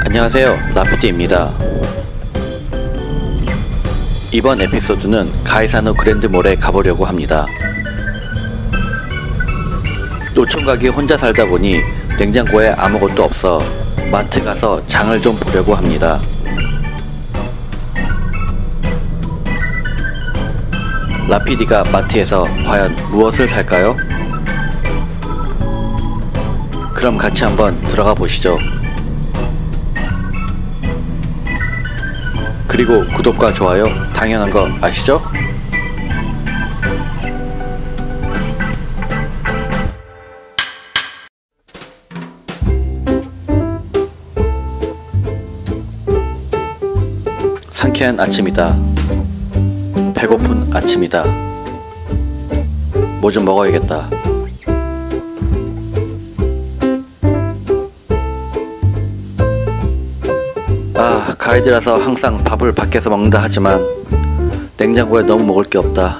안녕하세요, 라피디입니다. 이번 에피소드는 가이사노 그랜드몰에 가보려고 합니다. 노총각이 혼자 살다 보니 냉장고에 아무것도 없어 마트 가서 장을 좀 보려고 합니다. 라피디가 마트에서 과연 무엇을 살까요? 그럼 같이 한번 들어가 보시죠. 그리고 구독과 좋아요 당연한 거 아시죠? 상쾌한 아침이다. 배고픈 아침이다. 뭐 좀 먹어야겠다. 가이드라서 항상 밥을 밖에서 먹는다 하지만 냉장고에 너무 먹을 게 없다.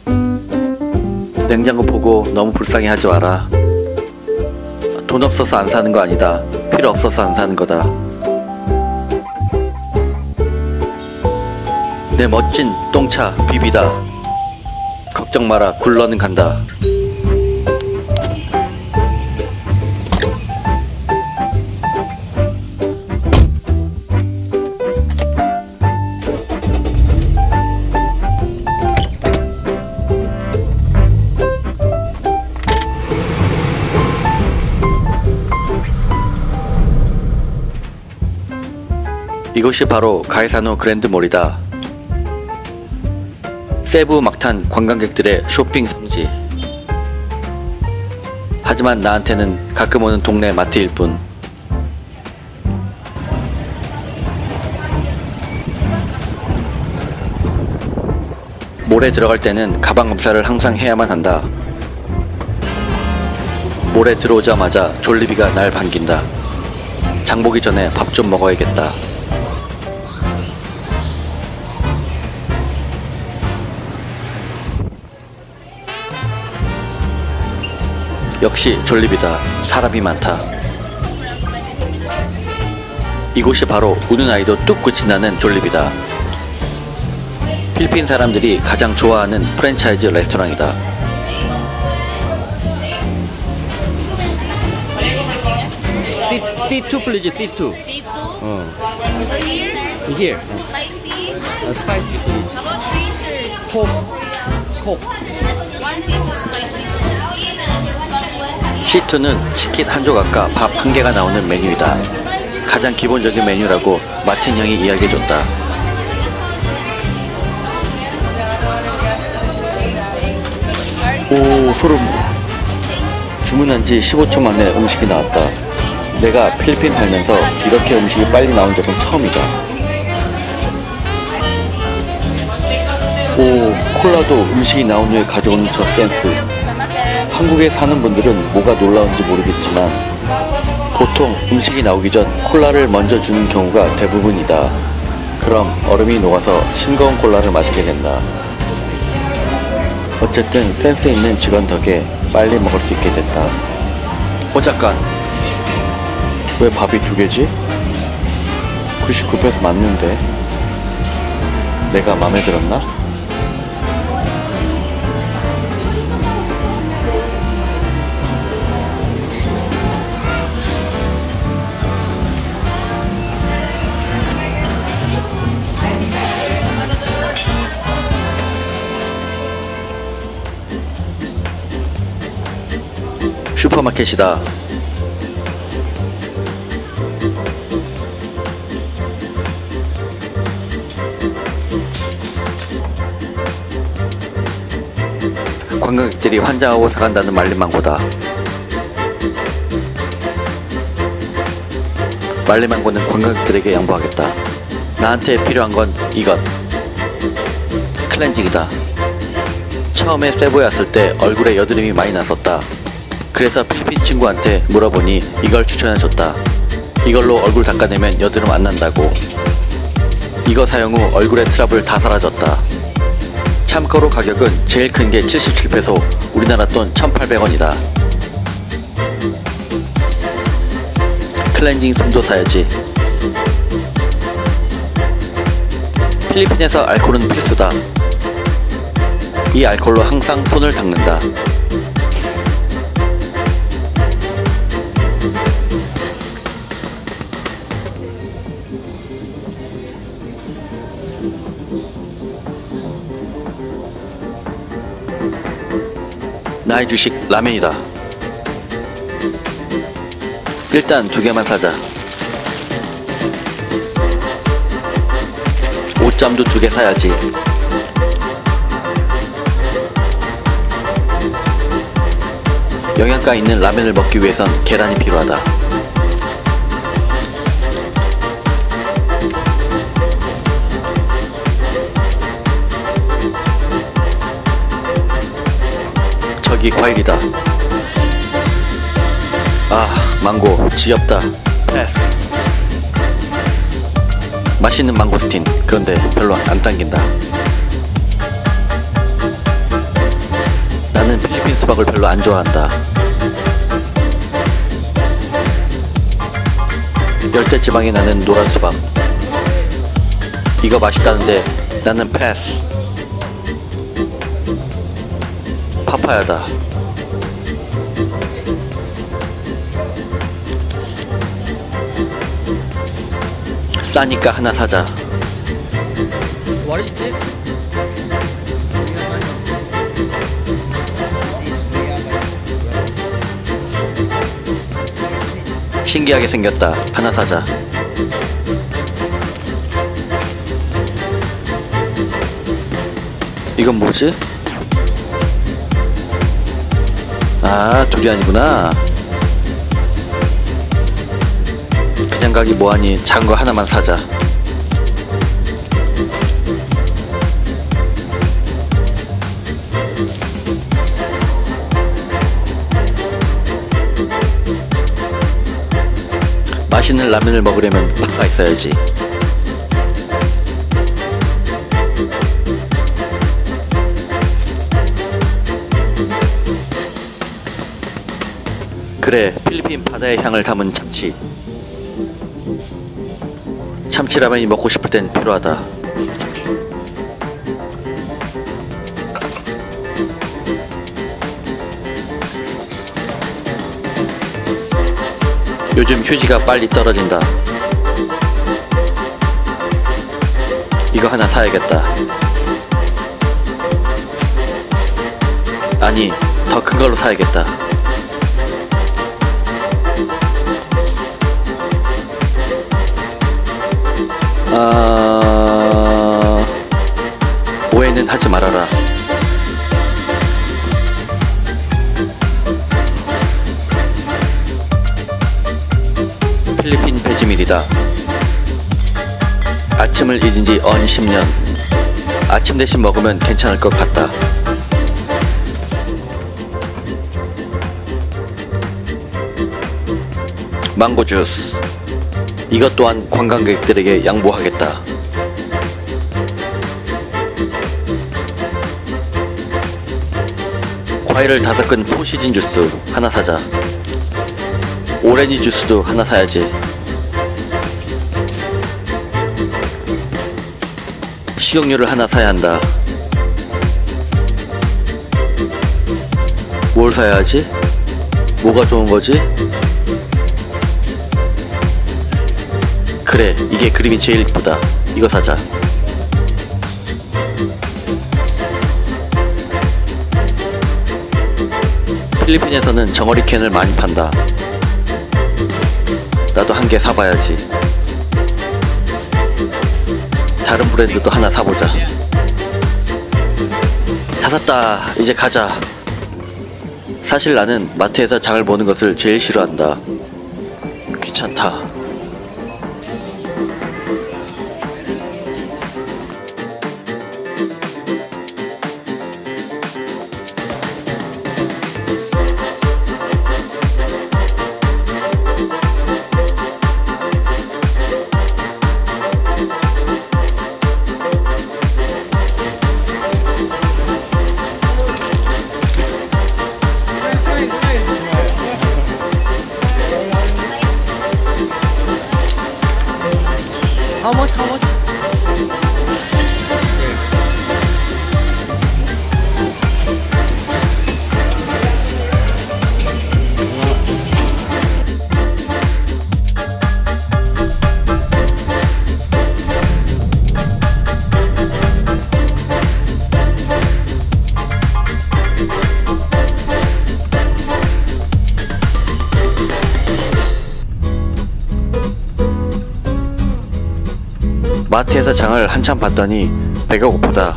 냉장고 보고 너무 불쌍해 하지 마라. 돈 없어서 안 사는 거 아니다. 필요 없어서 안 사는 거다. 내 멋진 똥차 비비다. 걱정 마라, 굴러는 간다. 이곳이 바로 가이사노 그랜드몰이다. 세부 막탄 관광객들의 쇼핑 성지. 하지만 나한테는 가끔 오는 동네 마트일 뿐. 몰에 들어갈 때는 가방 검사를 항상 해야만 한다. 몰에 들어오자마자 졸리비가 날 반긴다. 장보기 전에 밥 좀 먹어야겠다. 역시 졸리비다. 사람이 많다. 이곳이 바로 우는 아이도 뚝 끝이 나는 졸리비다. 필리핀 사람들이 가장 좋아하는 프랜차이즈 레스토랑이다. C2 please, C2. C2? Here? Here. Spicy? Spicy please. How about drinks or? Coke. One C2 spicy. C2는 치킨 한 조각과 밥 한 개가 나오는 메뉴이다. 가장 기본적인 메뉴라고 마틴 형이 이야기해줬다. 오, 소름. 주문한 지 15초 만에 음식이 나왔다. 내가 필리핀 살면서 이렇게 음식이 빨리 나온 적은 처음이다. 오, 콜라도 음식이 나온 후에 가져오는 저 센스. 한국에 사는 분들은 뭐가 놀라운지 모르겠지만 보통 음식이 나오기 전 콜라를 먼저 주는 경우가 대부분이다. 그럼 얼음이 녹아서 싱거운 콜라를 마시게 된다. 어쨌든 센스 있는 직원 덕에 빨리 먹을 수 있게 됐다. 잠깐, 왜 밥이 2개지? 99페소 맞는데 내가 맘에 들었나? 슈퍼마켓이다. 관광객들이 환장하고 사간다는 말리망고다. 말리망고는 관광객들에게 양보하겠다. 나한테 필요한 건 이것. 클렌징이다. 처음에 세부에 왔을 때 얼굴에 여드름이 많이 났었다. 그래서 필리핀 친구한테 물어보니 이걸 추천해줬다. 이걸로 얼굴 닦아내면 여드름 안 난다고. 이거 사용 후 얼굴의 트러블 다 사라졌다. 참고로 가격은 제일 큰 게 77페소, 우리나라 돈 1,800원이다. 클렌징 솜도 사야지. 필리핀에서 알코올은 필수다. 이 알코올로 항상 손을 닦는다. 나의 주식 라면이다. 일단 2개만 사자. 옷잠도 2개 사야지. 영양가 있는 라면을 먹기 위해선 계란이 필요하다. 저기 과일이다. 아, 망고 지겹다. 패스. 맛있는 망고스틴. 그런데 별로 안 당긴다. 나는 필리핀 수박을 별로 안 좋아한다. 열대지방이 나는 노란 수박. 이거 맛있다는데 나는 패스. 파파야다. 싸니까 하나 사자. What is this? 신기하게 생겼다. 하나 사자. 이건 뭐지? 아, 두리안이구나. 그냥 가기 뭐하니 작은 거 하나만 사자. 맛있는 라면을 먹으려면 파가 있어야지. 그래, 필리핀 바다의 향을 담은 참치. 참치라면이 먹고 싶을 땐 필요하다. 요즘 휴지가 빨리 떨어진다. 이거 하나 사야겠다. 아니, 더 큰 걸로 사야겠다. 오해는 하지 말아라. 필리핀 배지밀이다. 아침을 잊은 지 언 10년. 아침 대신 먹으면 괜찮을 것 같다. 망고 주스. 이것 또한 관광객들에게 양보하겠다. 과일을 5근 포시즌 주스 하나 사자. 오렌지 주스도 하나 사야지. 식용유를 하나 사야 한다. 뭘 사야 하지? 뭐가 좋은 거지? 그래, 이게 그림이 제일 이쁘다. 이거 사자. 필리핀에서는 정어리 캔을 많이 판다. 나도 한 개 사봐야지. 다른 브랜드도 하나 사보자. 다 샀다. 이제 가자. 사실 나는 마트에서 장을 보는 것을 제일 싫어한다. 귀찮다. 마트에서 장을 한참 봤더니 배가 고프다.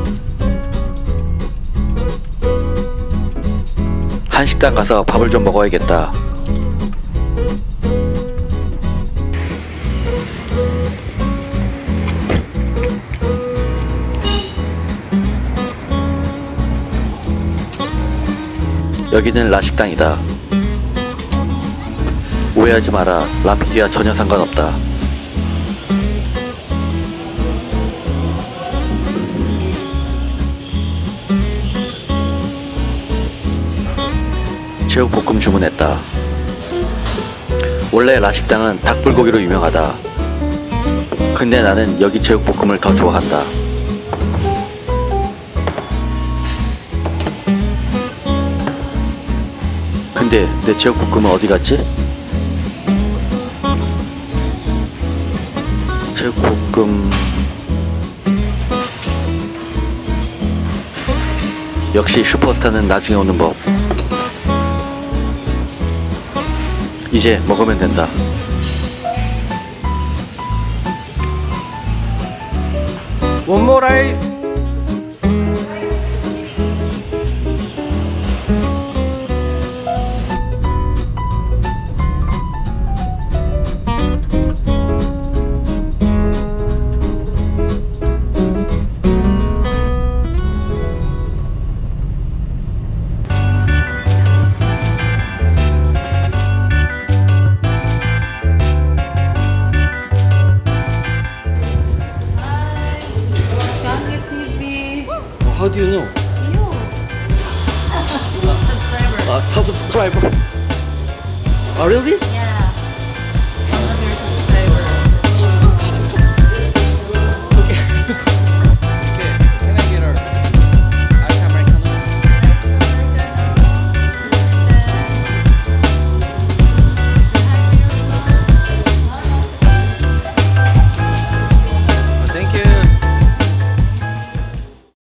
한식당 가서 밥을 좀 먹어야겠다. 여기는 라식당이다. 오해하지 마라. 라피디와 전혀 상관없다. 제육볶음 주문했다. 원래 라식당은 닭불고기로 유명하다. 근데 나는 여기 제육볶음을 더 좋아한다. 근데 내 제육볶음은 어디 갔지? 제육볶음... 역시 슈퍼스타는 나중에 오는 법. 이제 먹으면 된다. One more rice. How do you know? Subscriber. Subscriber. Oh, really?